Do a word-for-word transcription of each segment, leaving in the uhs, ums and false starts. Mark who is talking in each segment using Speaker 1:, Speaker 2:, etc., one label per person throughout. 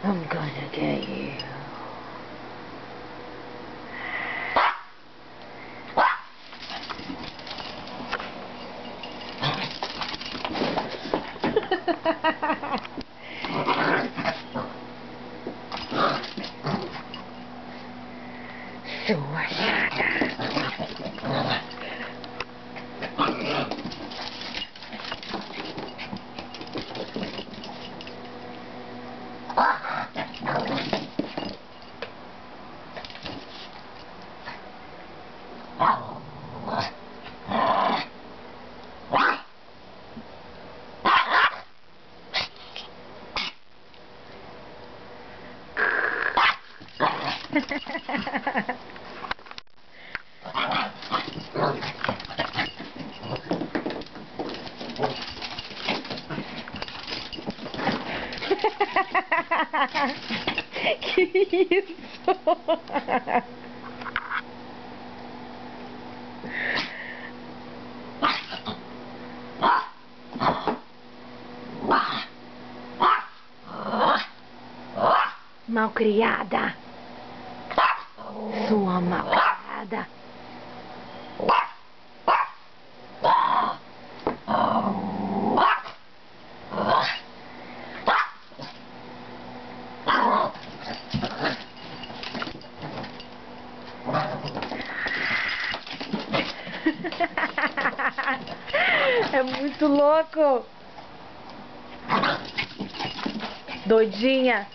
Speaker 1: I'm gonna get you. Sua chata. Que isso? Malcriada. Sua malcriada. É muito louco. Doidinha.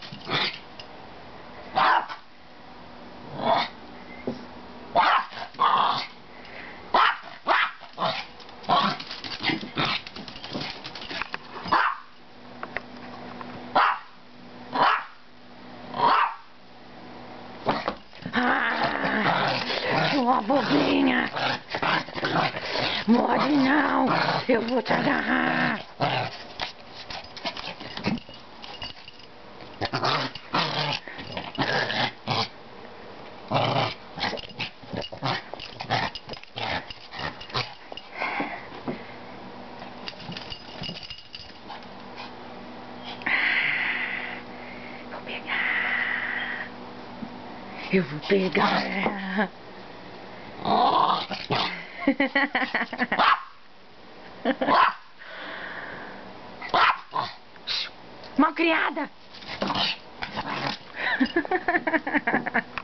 Speaker 1: Ah, sua bobinha. Morde não, eu vou te agarrar. Vou pegar. Eu vou pegar. Malcriada!